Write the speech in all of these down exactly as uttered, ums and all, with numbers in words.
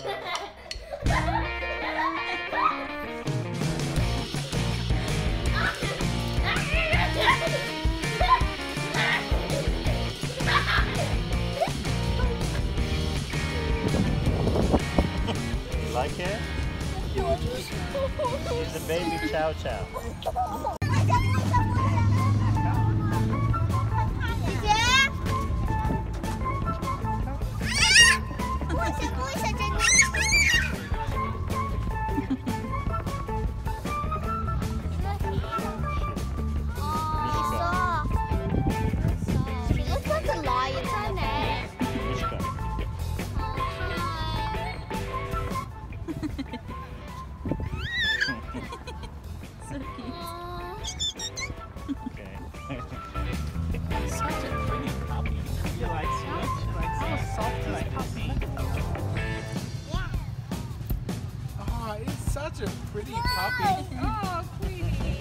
Like it? She's a baby Chow Chow. Such a pretty puppy. Oh, Queenie.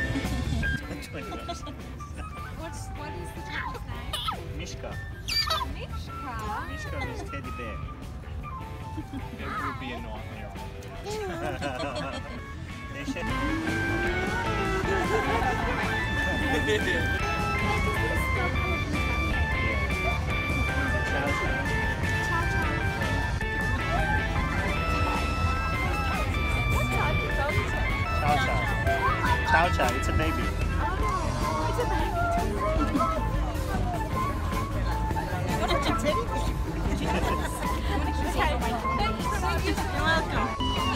What's, what is the child's name? Mishka. Mishka. Mishka is teddy bear. It would be a nightmare. They should... Chow Chow. Chow Chow. Chow Chow, it's a baby. Oh, it's a baby. Such a teddy bear. Thank you. You're welcome.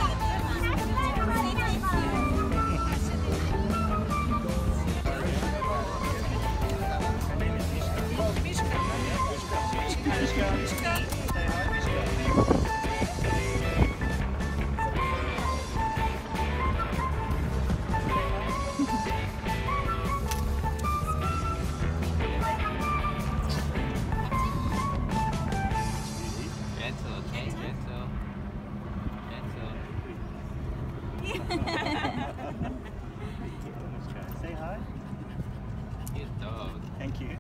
Her name is Mishka. Mishka. Mishka. Mishka. Say hi, Mishka. Say hi. Cute dog. Thank you.